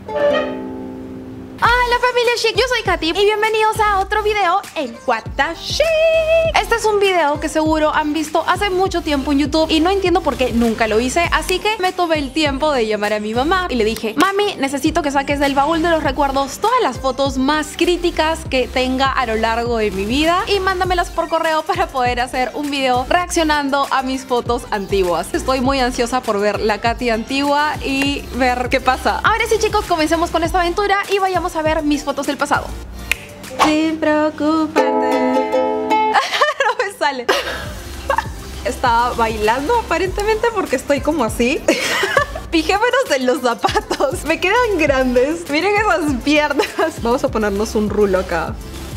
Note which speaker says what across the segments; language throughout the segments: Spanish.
Speaker 1: Hola familia chic, yo soy Katy y bienvenidos a otro video en What the Chic. Este es un video que seguro han visto hace mucho tiempo en YouTube y no entiendo por qué nunca lo hice, así que me tomé el tiempo de llamar a mi mamá y le dije: mami, necesito que saques del baúl de los recuerdos todas las fotos más críticas que tenga a lo largo de mi vida y mándamelas por correo para poder hacer un video reaccionando a mis fotos antiguas. Estoy muy ansiosa por ver la Katy antigua y ver qué pasa. Ahora sí, chicos, comencemos con esta aventura y vayamos a ver mis fotos del pasado. Sin preocuparte. No me sale. Estaba bailando aparentemente porque estoy como así. Fijémonos en los zapatos. Me quedan grandes. Miren esas piernas. Vamos a ponernos un rulo acá.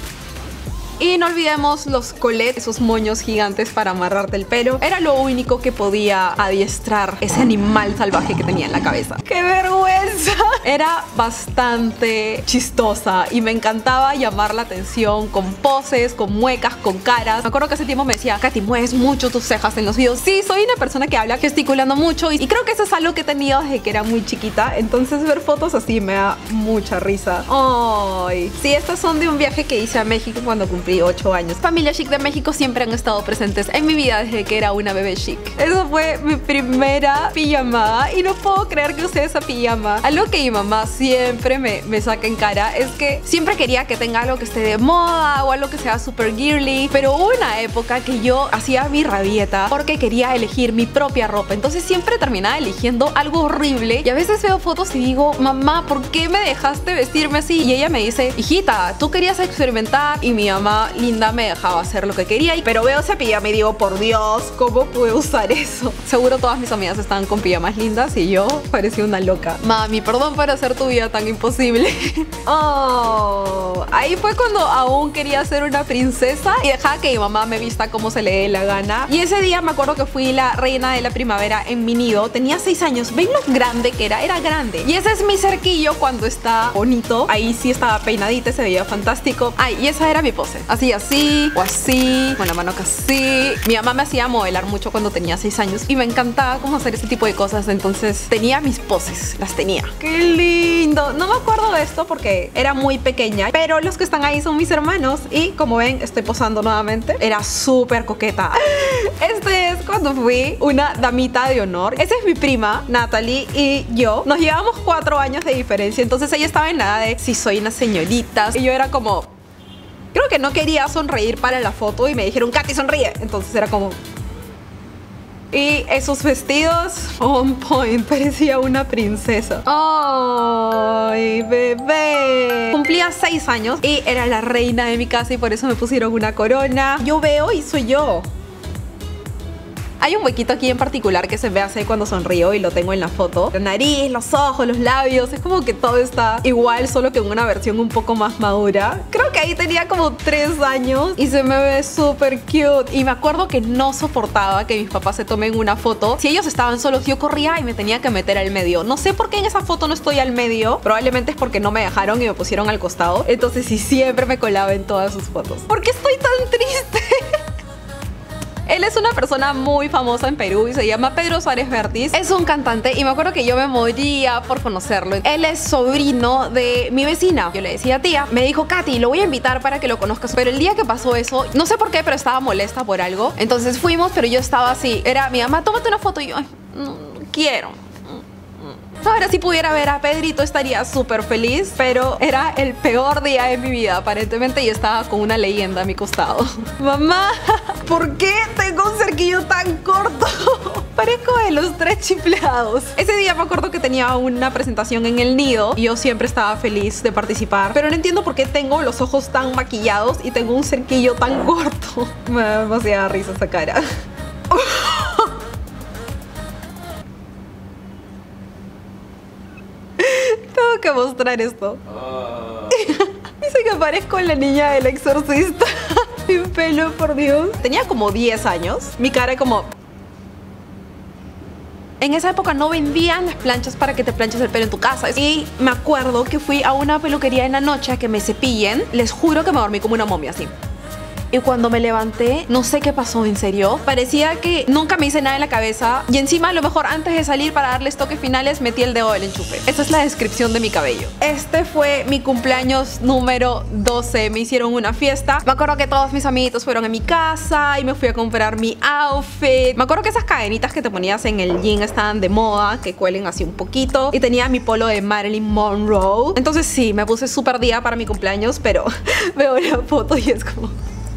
Speaker 1: Y no olvidemos los colets, esos moños gigantes para amarrarte el pelo. Era lo único que podía adiestrar ese animal salvaje que tenía en la cabeza. ¡Qué vergüenza! Era bastante chistosa y me encantaba llamar la atención con poses, con muecas, con caras. Me acuerdo que hace tiempo me decía: Katy, mueves mucho tus cejas en los videos. Sí, soy una persona que habla gesticulando mucho y creo que eso es algo que he tenido desde que era muy chiquita. Entonces ver fotos así me da mucha risa. ¡Ay! Sí, estas son de un viaje que hice a México cuando cumplí 8 años. Familia chic de México siempre han estado presentes en mi vida desde que era una bebé chic. Esa fue mi primera pijamada y no puedo creer que usé esa pijama. Algo que mi mamá siempre me saca en cara es que siempre quería que tenga algo que esté de moda o algo que sea super girly, pero hubo una época que yo hacía mi rabieta porque quería elegir mi propia ropa, entonces siempre terminaba eligiendo algo horrible y a veces veo fotos y digo: mamá, ¿por qué me dejaste vestirme así? Y ella me dice: hijita, tú querías experimentar. Y mi mamá linda me dejaba hacer lo que quería, pero veo esa pijama y digo: por Dios, ¿cómo puedo usar eso? Seguro todas mis amigas estaban con pijamas lindas y yo parecía una loca. Mami, perdón por hacer tu vida tan imposible. Oh, ahí fue cuando aún quería ser una princesa y dejaba que mi mamá me vista como se le dé la gana. Y ese día me acuerdo que fui la reina de la primavera en mi nido. Tenía 6 años. ¿Ven lo grande que era? Era grande. Y ese es mi cerquillo cuando está bonito. Ahí sí estaba peinadita, se veía fantástico. Ay, y esa era mi pose. Así, o así, con la mano así. Mi mamá me hacía modelar mucho cuando tenía 6 años y me encantaba cómo hacer ese tipo de cosas. Entonces tenía mis poses, las tenía. ¡Qué lindo! No me acuerdo de esto porque era muy pequeña, pero los que están ahí son mis hermanos y como ven estoy posando nuevamente. Era súper coqueta. Este es cuando fui una damita de honor. Esa es mi prima, Natalie, y yo. Nos llevamos 4 años de diferencia, entonces ella estaba en la edad de si soy una señorita y yo era como... Creo que no quería sonreír para la foto y me dijeron: Katy, sonríe. Entonces era como... Y esos vestidos on point, parecía una princesa. ¡Ay, bebé! Cumplía 6 años y era la reina de mi casa y por eso me pusieron una corona. Yo veo y soy yo. Hay un huequito aquí en particular que se ve así cuando sonrío y lo tengo en la foto. La nariz, los ojos, los labios, es como que todo está igual, solo que en una versión un poco más madura. Creo que ahí tenía como 3 años y se me ve súper cute. Y me acuerdo que no soportaba que mis papás se tomen una foto. Si ellos estaban solos, yo corría y me tenía que meter al medio. No sé por qué en esa foto no estoy al medio. Probablemente es porque no me dejaron y me pusieron al costado. Entonces sí, siempre me colaba en todas sus fotos. ¿Por qué estoy tan triste? Él es una persona muy famosa en Perú y se llama Pedro Suárez Vértiz. Es un cantante y me acuerdo que yo me moría por conocerlo. Él es sobrino de mi vecina. Yo le decía: tía, me dijo Katy, lo voy a invitar para que lo conozcas. Pero el día que pasó eso, no sé por qué, pero estaba molesta por algo. Entonces fuimos, pero yo estaba así. Era mi mamá: tómate una foto. Y yo: ay, no quiero. Ahora si pudiera ver a Pedrito estaría súper feliz, pero era el peor día de mi vida aparentemente y estaba con una leyenda a mi costado. Mamá, ¿por qué tengo un cerquillo tan corto? Parezco de los 3 chiflados. Ese día me acuerdo que tenía una presentación en el nido y yo siempre estaba feliz de participar, pero no entiendo por qué tengo los ojos tan maquillados y tengo un cerquillo tan corto. Me da demasiada risa esa cara. Tengo que mostrar esto. Dice que parezco la niña del exorcista. Mi pelo, por Dios. Tenía como 10 años. Mi cara como... En esa época no vendían las planchas para que te planches el pelo en tu casa. Y me acuerdo que fui a una peluquería en la noche a que me cepillen. Les juro que me dormí como una momia así. Y cuando me levanté, no sé qué pasó, en serio. Parecía que nunca me hice nada en la cabeza. Y encima, a lo mejor antes de salir para darles toques finales, metí el dedo del enchufe. Esa es la descripción de mi cabello. Este fue mi cumpleaños número 12. Me hicieron una fiesta. Me acuerdo que todos mis amiguitos fueron a mi casa y me fui a comprar mi outfit. Me acuerdo que esas cadenitas que te ponías en el jean estaban de moda, que cuelen así un poquito. Y tenía mi polo de Marilyn Monroe. Entonces sí, me puse súper día para mi cumpleaños, pero veo la foto y es como...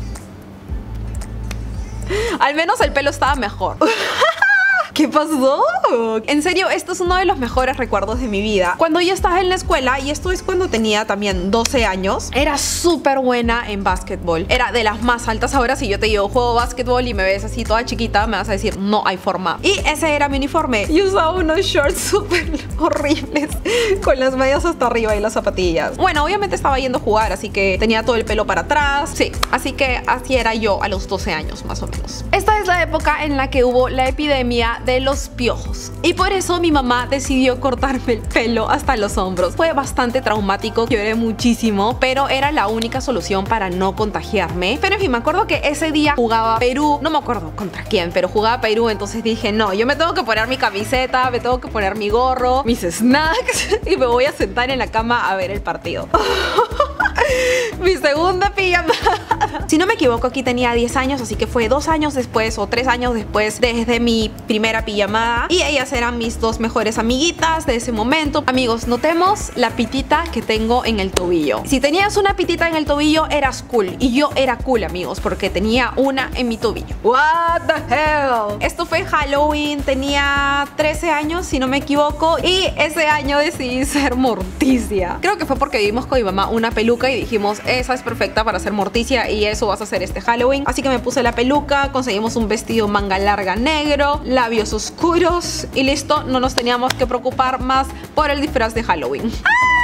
Speaker 1: Al menos el pelo estaba mejor. ¿Qué pasó? En serio, esto es uno de los mejores recuerdos de mi vida. Cuando yo estaba en la escuela, y esto es cuando tenía también 12 años, era súper buena en básquetbol. Era de las más altas. Ahora si yo te digo juego básquetbol y me ves así toda chiquita, me vas a decir no hay forma. Y ese era mi uniforme. Yo usaba unos shorts súper horribles con las medias hasta arriba y las zapatillas. Bueno, obviamente estaba yendo a jugar, así que tenía todo el pelo para atrás. Sí, así que así era yo a los 12 años más o menos. Esta es la época en la que hubo la epidemia de los piojos y por eso mi mamá decidió cortarme el pelo hasta los hombros. Fue bastante traumático, lloré muchísimo, pero era la única solución para no contagiarme. Pero en fin, me acuerdo que ese día jugaba Perú, no me acuerdo contra quién, pero jugaba Perú, entonces dije no, yo me tengo que poner mi camiseta, me tengo que poner mi gorro, mis snacks y me voy a sentar en la cama a ver el partido. Mi segunda pijamada. Si no me equivoco, aquí tenía 10 años, así que fue 2 años después o 3 años después desde mi primera pijamada. Y ellas eran mis dos mejores amiguitas de ese momento. Amigos, notemos la pitita que tengo en el tobillo. Si tenías una pitita en el tobillo, eras cool. Y yo era cool, amigos, porque tenía una en mi tobillo. What the hell? Esto fue Halloween, tenía 13 años, si no me equivoco. Y ese año decidí ser Morticia. Creo que fue porque vimos con mi mamá una peluca y dijimos, esa es perfecta para ser Morticia y eso vas a hacer este Halloween. Así que me puse la peluca, conseguimos un vestido manga larga negro, labios oscuros y listo, no nos teníamos que preocupar más por el disfraz de Halloween.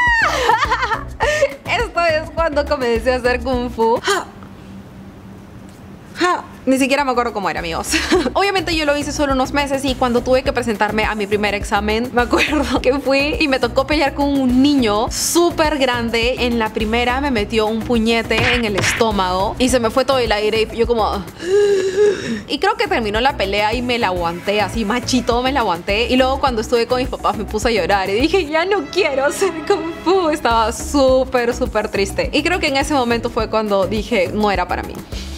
Speaker 1: Esto es cuando comencé a hacer Kung Fu. Ni siquiera me acuerdo cómo era, amigos. Obviamente yo lo hice solo unos meses y cuando tuve que presentarme a mi primer examen, me acuerdo que fui y me tocó pelear con un niño súper grande. En la primera me metió un puñete en el estómago y se me fue todo el aire y yo como... Y creo que terminó la pelea y me la aguanté, así machito me la aguanté. Y luego cuando estuve con mis papás me puse a llorar y dije, ya no quiero hacer Kung Fu. Estaba súper triste. Y creo que en ese momento fue cuando dije, no era para mí.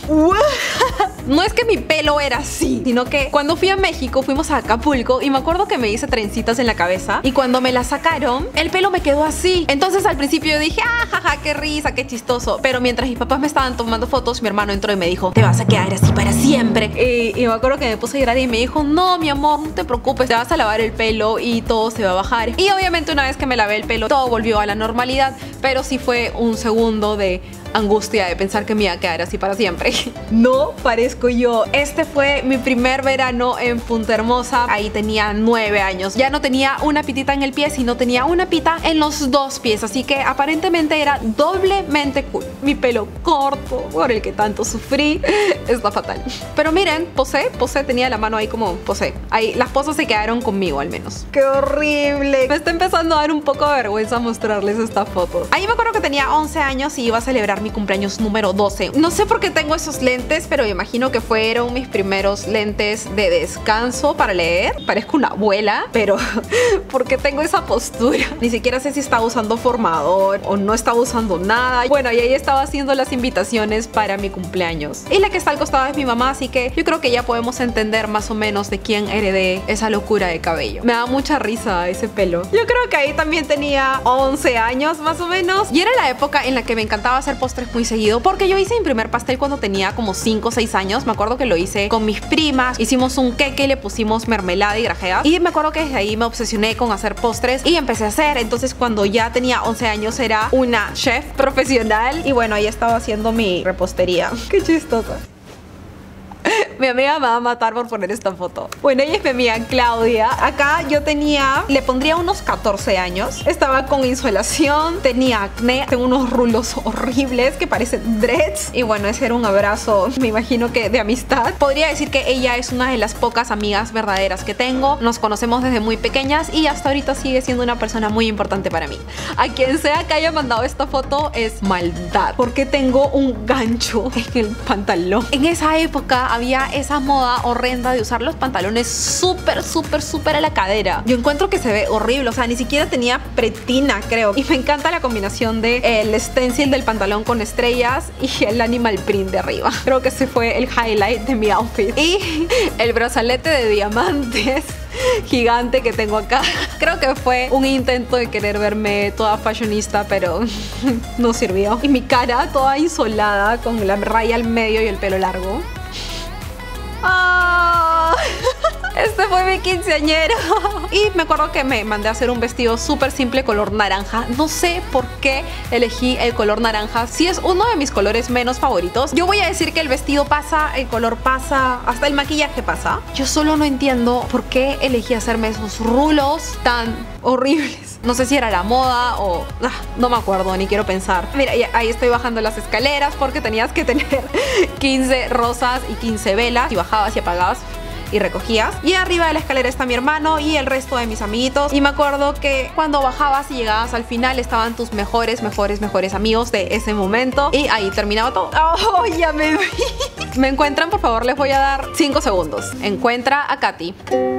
Speaker 1: No es que mi pelo era así, sino que cuando fui a México fuimos a Acapulco y me acuerdo que me hice trencitas en la cabeza y cuando me las sacaron el pelo me quedó así. Entonces al principio yo dije, ah, jaja, qué risa, qué chistoso. Pero mientras mis papás me estaban tomando fotos, mi hermano entró y me dijo, te vas a quedar así para siempre. Y me acuerdo que me puse a llorar y me dijo, no, mi amor, no te preocupes, te vas a lavar el pelo y todo se va a bajar. Y obviamente una vez que me lavé el pelo todo volvió a la normalidad, pero sí fue un segundo de angustia de pensar que me iba a quedar así para siempre. No parezco yo. Este fue mi primer verano en Punta Hermosa. Ahí tenía 9 años. Ya no tenía una pitita en el pie, sino tenía una pita en los 2 pies. Así que aparentemente era doblemente cool. Mi pelo corto, por el que tanto sufrí, está fatal. Pero miren, posé, tenía la mano ahí como posé. Ahí las posas se quedaron conmigo al menos. ¡Qué horrible! Me está empezando a dar un poco de vergüenza mostrarles esta foto. Ahí me acuerdo que tenía 11 años y iba a celebrar mi cumpleaños número 12. No sé por qué tengo esos lentes, pero me imagino que fueron mis primeros lentes de descanso para leer. Parezco una abuela, pero ¿por qué tengo esa postura? Ni siquiera sé si estaba usando formador o no estaba usando nada. Bueno, y ahí estaba haciendo las invitaciones para mi cumpleaños. Y la que está al costado es mi mamá, así que yo creo que ya podemos entender más o menos de quién heredé esa locura de cabello. Me da mucha risa ese pelo. Yo creo que ahí también tenía 11 años más o menos. Y era la época en la que me encantaba hacer postres muy seguido, porque yo hice mi primer pastel cuando tenía como 5 o 6 años. Me acuerdo que lo hice con mis primas, hicimos un queque, le pusimos mermelada y grajeas y me acuerdo que desde ahí me obsesioné con hacer postres y empecé a hacer. Entonces cuando ya tenía 11 años era una chef profesional y bueno, ahí estaba haciendo mi repostería. Qué chistosa. Mi amiga me va a matar por poner esta foto. Bueno, ella es mi amiga Claudia. Acá yo tenía, le pondría unos 14 años. Estaba con insolación, tenía acné, tengo unos rulos horribles que parecen dreads. Y bueno, ese era un abrazo, me imagino que de amistad. Podría decir que ella es una de las pocas amigas verdaderas que tengo. Nos conocemos desde muy pequeñas y hasta ahorita sigue siendo una persona muy importante para mí. A quien sea que haya mandado esta foto es maldad, porque tengo un gancho en el pantalón. En esa época había esa moda horrenda de usar los pantalones súper a la cadera. Yo encuentro que se ve horrible, o sea, ni siquiera tenía pretina, creo. Y me encanta la combinación de el stencil del pantalón con estrellas y el animal print de arriba. Creo que ese fue el highlight de mi outfit. Y el brazalete de diamantes gigante que tengo acá. Creo que fue un intento de querer verme toda fashionista, pero no sirvió. Y mi cara toda insolada con la raya al medio y el pelo largo. ¡Ah! Este fue mi quinceañero. Y me acuerdo que me mandé a hacer un vestido súper simple color naranja. No sé por qué elegí el color naranja. Sí es uno de mis colores menos favoritos. Yo voy a decir que el vestido pasa, el color pasa, hasta el maquillaje pasa. Yo solo no entiendo por qué elegí hacerme esos rulos tan horribles. No sé si era la moda o... no me acuerdo, ni quiero pensar. Mira, ahí estoy bajando las escaleras porque tenías que tener 15 rosas y 15 velas. Y bajabas y apagabas y recogías. Y arriba de la escalera está mi hermano y el resto de mis amiguitos. Y me acuerdo que cuando bajabas y llegabas al final estaban tus mejores amigos de ese momento. Y ahí terminaba todo. ¡Oh, ya me vi! ¿Me encuentran? Por favor, les voy a dar 5 segundos. Encuentra a Katy.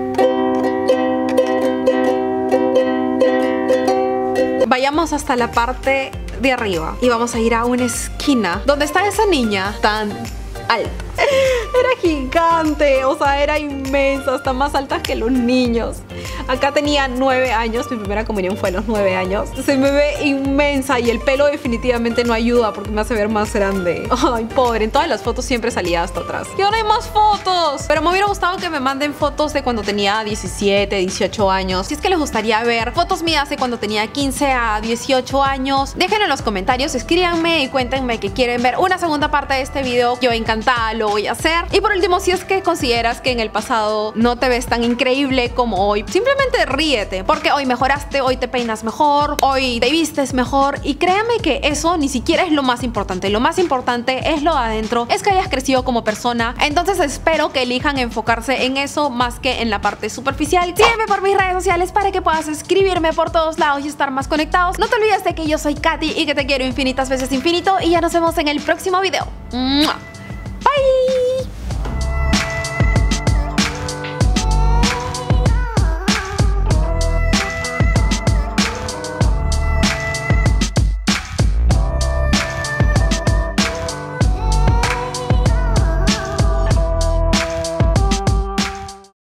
Speaker 1: Vayamos hasta la parte de arriba y vamos a ir a una esquina donde está esa niña tan alta. Era gigante, o sea, era inmensa, hasta más alta que los niños. Acá tenía 9 años, mi primera comunión fue a los 9 años. Se me ve inmensa y el pelo definitivamente no ayuda porque me hace ver más grande. Ay, pobre, en todas las fotos siempre salía hasta atrás. Y ahora hay más fotos. Pero me hubiera gustado que me manden fotos de cuando tenía 17, 18 años. Si es que les gustaría ver fotos mías de cuando tenía 15 a 18 años, déjenlo en los comentarios, escríbanme y cuéntenme que quieren ver una segunda parte de este video. Yo encantada lo voy a hacer. Y por último, si es que consideras que en el pasado no te ves tan increíble como hoy, simplemente ríete, porque hoy mejoraste, hoy te peinas mejor, hoy te vistes mejor. Y créanme que eso ni siquiera es lo más importante. Lo más importante es lo de adentro, es que hayas crecido como persona. Entonces espero que elijan enfocarse en eso más que en la parte superficial. Sígueme por mis redes sociales para que puedas escribirme por todos lados y estar más conectados. No te olvides de que yo soy Katy y que te quiero infinitas veces infinito. Y ya nos vemos en el próximo video. ¡Mua!